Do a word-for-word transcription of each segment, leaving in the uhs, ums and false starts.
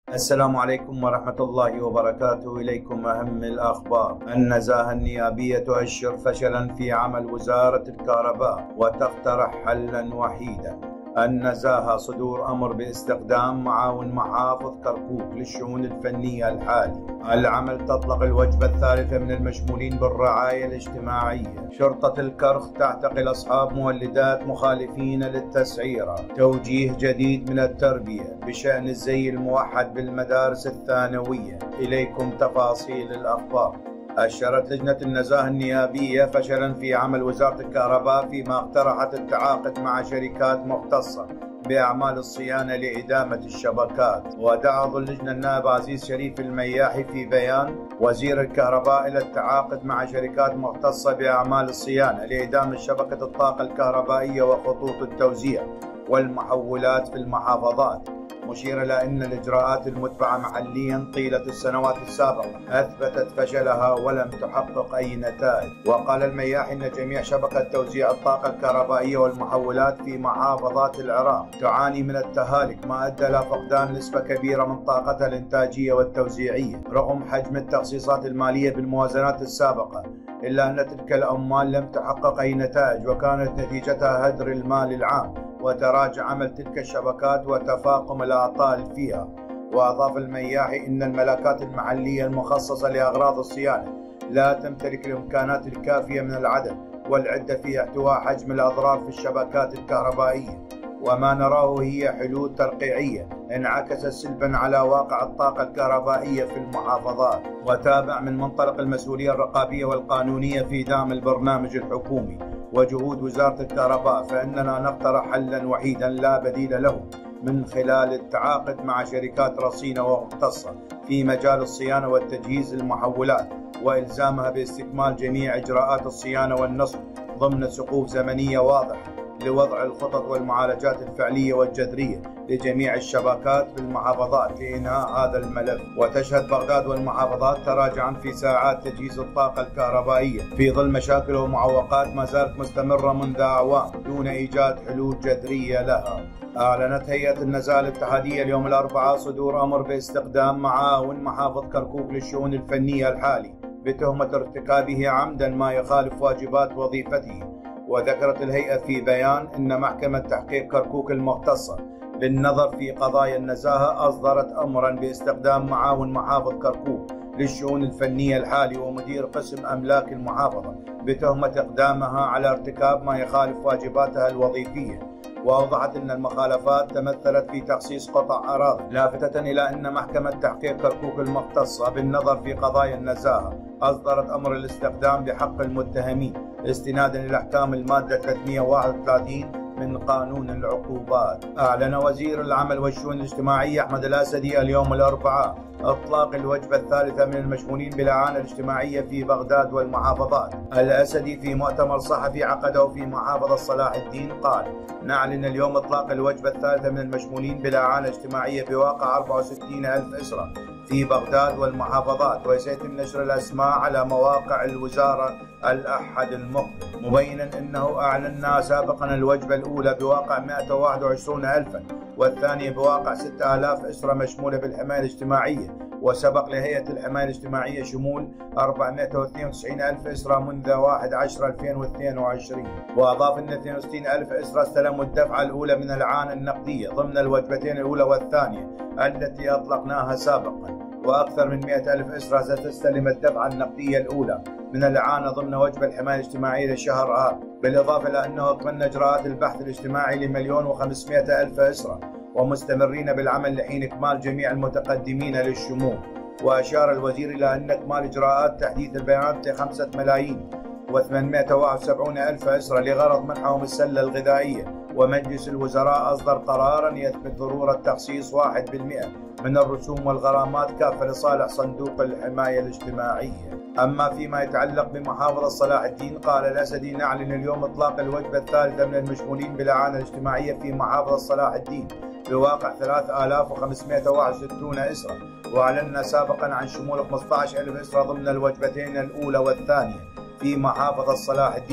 السلام عليكم ورحمة الله وبركاته. إليكم أهم الأخبار. النزاهة النيابية تؤشر فشلا في عمل وزارة الكهرباء وتقترح حلا وحيدا. النزاهة صدور أمر باستخدام معاون محافظ كركوك للشؤون الفنية الحالي. العمل تطلق الوجبة الثالثة من المشمولين بالرعاية الاجتماعية. شرطة الكرخ تعتقل أصحاب مولدات مخالفين للتسعيرة. توجيه جديد من التربية بشأن الزي الموحد بالمدارس الثانوية. إليكم تفاصيل الأخبار. أشرت لجنة النزاهة النيابية فشلا في عمل وزارة الكهرباء فيما اقترحت التعاقد مع شركات مختصة بأعمال الصيانة لإدامة الشبكات. ودعا عضو اللجنة النائب عزيز شريف المياحي في بيان وزير الكهرباء إلى التعاقد مع شركات مختصة بأعمال الصيانة لإدامة شبكة الطاقة الكهربائية وخطوط التوزيع والمحولات في المحافظات، مشيرا إلى أن الإجراءات المتبعة محليا طيلة السنوات السابقة أثبتت فشلها ولم تحقق أي نتائج. وقال المياحي أن جميع شبكة توزيع الطاقة الكهربائية والمحولات في محافظات العراق تعاني من التهالك، ما أدى إلى فقدان نسبة كبيرة من طاقتها الإنتاجية والتوزيعية رغم حجم التخصيصات المالية بالموازنات السابقة، إلا أن تلك الأموال لم تحقق أي نتائج وكانت نتيجتها هدر المال العام وتراجع عمل تلك الشبكات وتفاقم الأعطال فيها. وأضاف المياحي أن الملاكات المحلية المخصصة لأغراض الصيانة لا تمتلك الإمكانات الكافية من العدد والعدة في احتواء حجم الأضرار في الشبكات الكهربائية، وما نراه هي حلول ترقيعية انعكست سلبا على واقع الطاقة الكهربائية في المحافظات. وتابع من منطلق المسؤولية الرقابية والقانونية في دعم البرنامج الحكومي وجهود وزارة الكهرباء، فإننا نقترح حلا وحيدا لا بديل له من خلال التعاقد مع شركات رصينة ومختصة في مجال الصيانة والتجهيز المحولات وإلزامها باستكمال جميع إجراءات الصيانة والنصب ضمن سقوف زمنية واضحة لوضع الخطط والمعالجات الفعلية والجذرية لجميع الشبكات في المحافظات لإنهاء هذا الملف. وتشهد بغداد والمحافظات تراجعا في ساعات تجهيز الطاقة الكهربائية في ظل مشاكل ومعوقات ما زالت مستمرة منذ أعوام دون إيجاد حلول جذرية لها. أعلنت هيئة النزاهة الاتحادية اليوم الأربعاء صدور أمر باستخدام معاون محافظ كركوك للشؤون الفنية الحالي بتهمة ارتكابه عمدا ما يخالف واجبات وظيفته. وذكرت الهيئة في بيان أن محكمة تحقيق كركوك المختصة بالنظر في قضايا النزاهة أصدرت أمرا باستخدام معاون محافظ كركوك للشؤون الفنية الحالي ومدير قسم أملاك المحافظة بتهمة إقدامها على ارتكاب ما يخالف واجباتها الوظيفية. وأوضحت أن المخالفات تمثلت في تخصيص قطع أراضي، لافتة إلى أن محكمة تحقيق كركوك المختصة بالنظر في قضايا النزاهة أصدرت أمر الاستخدام بحق المتهمين استنادا إلى أحكام المادة ثلاثمئة وواحد وثلاثين من قانون العقوبات. أعلن وزير العمل والشؤون الاجتماعية أحمد الأسدي اليوم الأربعاء إطلاق الوجبة الثالثة من المشمولين بالإعانة الاجتماعية في بغداد والمحافظات. الأسدي في مؤتمر صحفي عقده في محافظة صلاح الدين قال: نعلن اليوم إطلاق الوجبة الثالثة من المشمولين بالإعانة الاجتماعية بواقع أربعة وستين ألف أسرة في بغداد والمحافظات، وسيتم نشر الأسماء على مواقع الوزارة الأحد المقبل، مبينا أنه أعلنا سابقا الوجبة الأولى بواقع مئة وواحد وعشرين ألفا والثانية بواقع ستة آلاف أسرة مشمولة بالحماية الاجتماعية، وسبق لهيئة الحماية الاجتماعية شمول أربعمئة واثنين وتسعين ألف أسرة منذ واحد عشر ألفين واثنين وعشرين. وأضاف أن اثنين وستين ألف أسرة استلموا الدفعة الأولى من الإعانة النقدية ضمن الوجبتين الأولى والثانية التي أطلقناها سابقا، وأكثر من مئة ألف أسرة ستستلم الدفعة النقدية الأولى من الإعانة ضمن وجبة الحماية الاجتماعية للشهر آب، بالإضافة إلى أنه أكملنا إجراءات البحث الاجتماعي لمليون وخمسمئة ألف أسرة ومستمرين بالعمل لحين إكمال جميع المتقدمين للشمول. وأشار الوزير إلى أن إكمال إجراءات تحديث البيانات لخمسة ملايين وثمانمئة وواحد وسبعين ألف أسرة لغرض منحهم السلة الغذائية. ومجلس الوزراء أصدر قرارا يثبت ضرورة تخصيص واحد بالمئة من الرسوم والغرامات كافة لصالح صندوق الحماية الاجتماعية. أما فيما يتعلق بمحافظة صلاح الدين قال الأسدي: نعلن اليوم إطلاق الوجبة الثالثة من المشمولين بالإعانة الاجتماعية في محافظة صلاح الدين بواقع ثلاثة آلاف وخمسمئة وواحد وستين أسرة، وأعلنا سابقا عن شمول خمسة عشر ألف أسرة ضمن الوجبتين الأولى والثانية في محافظة صلاح الدين.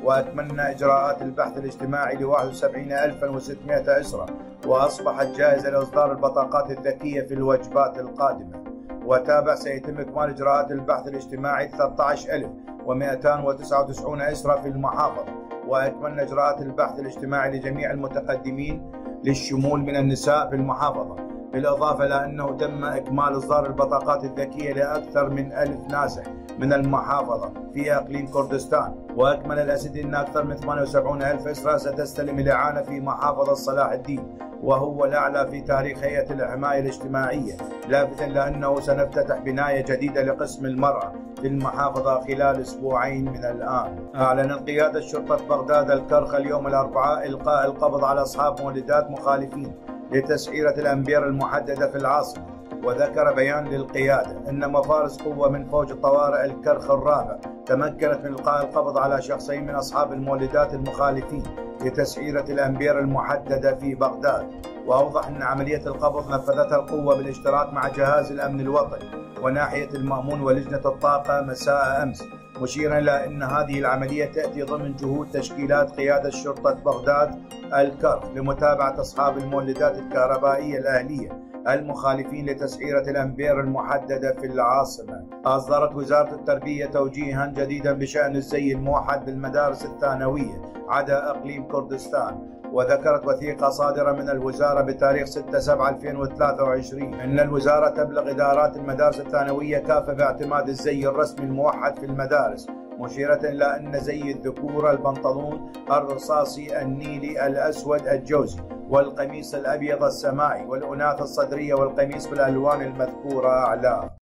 وأكملنا إجراءات البحث الاجتماعي ل واحد وسبعين ألفا وستمائة أسرة، وأصبحت جاهزة لإصدار البطاقات الذكية في الوجبات القادمة. وتابع سيتم إكمال إجراءات البحث الاجتماعي ثلاثة عشر ألف ومئتين وتسعة وتسعين أسرة في المحافظة، وأكملنا إجراءات البحث الاجتماعي لجميع المتقدمين للشمول من النساء في المحافظة، بالإضافة إلى أنه تم إكمال إصدار البطاقات الذكية لأكثر من ألف نازح من المحافظة في إقليم كردستان. وأكمل الأسد أن أكثر من ثمانية وسبعين ألف أسرة ستستلم الإعانة في محافظة صلاح الدين، وهو الأعلى في تاريخ هيئة الحماية الاجتماعية، لافتا لأنه سنفتتح بناية جديدة لقسم المرأة في المحافظة خلال أسبوعين من الآن. أعلنت قيادة شرطة بغداد الكرخ اليوم الأربعاء إلقاء القبض على أصحاب مولدات مخالفين لتسعيرة الأمبير المحددة في العاصمة. وذكر بيان للقيادة أن مفارس قوة من فوج الطوارئ الكرخ الرابع تمكنت من إلقاء القبض على شخصين من أصحاب المولدات المخالفين لتسعيرة الأمبير المحددة في بغداد. وأوضح أن عملية القبض نفذتها القوة بالاشتراك مع جهاز الأمن الوطني وناحية المأمون ولجنة الطاقة مساء أمس، مشيرا إلى أن هذه العملية تأتي ضمن جهود تشكيلات قيادة شرطة بغداد الكرخ لمتابعة أصحاب المولدات الكهربائية الأهلية المخالفين لتسعيرة الأمبير المحددة في العاصمة. أصدرت وزارة التربية توجيها جديدا بشأن الزي الموحد بالمدارس الثانوية عدا إقليم كردستان. وذكرت وثيقة صادرة من الوزارة بتاريخ ستة سبعة ألفين وثلاثة وعشرين أن الوزارة تبلغ إدارات المدارس الثانوية كافة باعتماد الزي الرسمي الموحد في المدارس، مشيرة إلى أن زي الذكورة البنطلون الرصاصي النيلي الأسود الجوزي والقميص الأبيض السمائي، والأناث الصدرية والقميص بالألوان المذكورة أعلاه.